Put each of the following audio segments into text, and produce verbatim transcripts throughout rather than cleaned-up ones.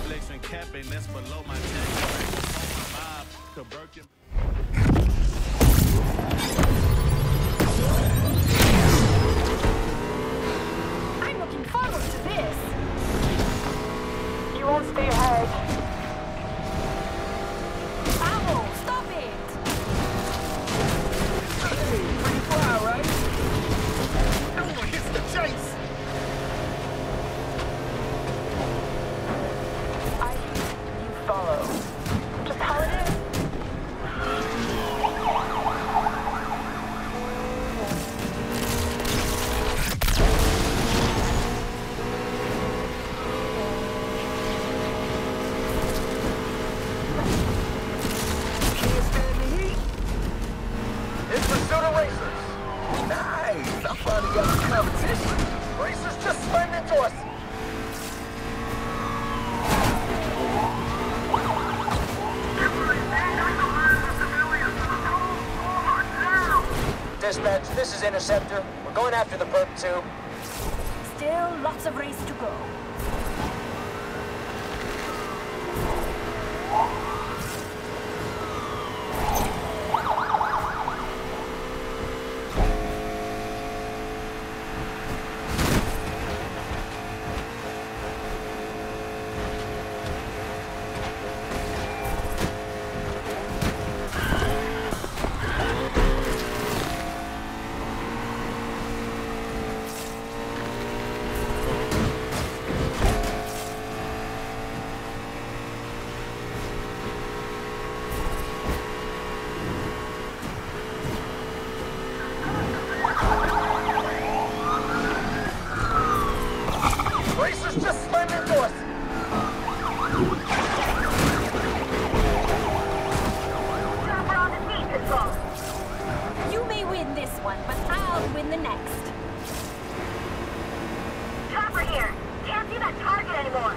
Flexion capping, that's below my neck. My vibe, to Birkin. I'm looking forward to this. You won't stay hard. Ow, stop it! Hey, pretty fly, right? Everyone hits the chase. I, you follow. Just how it is. Can't stand the heat. It's Pursuit of Racers. Nice. I finally got the competition. Racers just slammed into us. Dispatch, this is Interceptor. We're going after the perp tube. Still lots of race to go. Racers just slammed into us. You may win this one, but I'll win the next. Chopper here. Can't see that target anymore.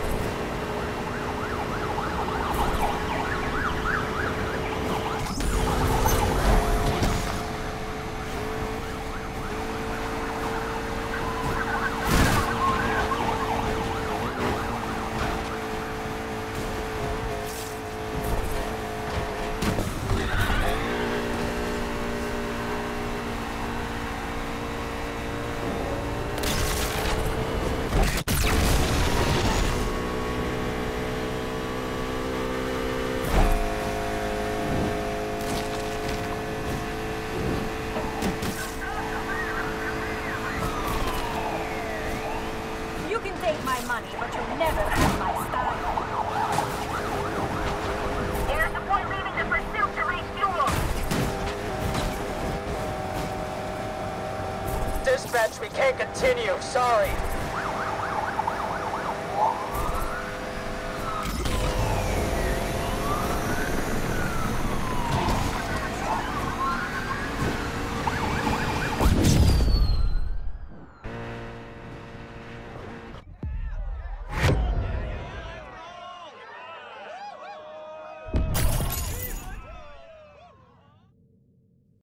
You can take my money, but you'll never have my style. There's the point leaving the pursuit to refuel. Dispatch, we can't continue. Sorry.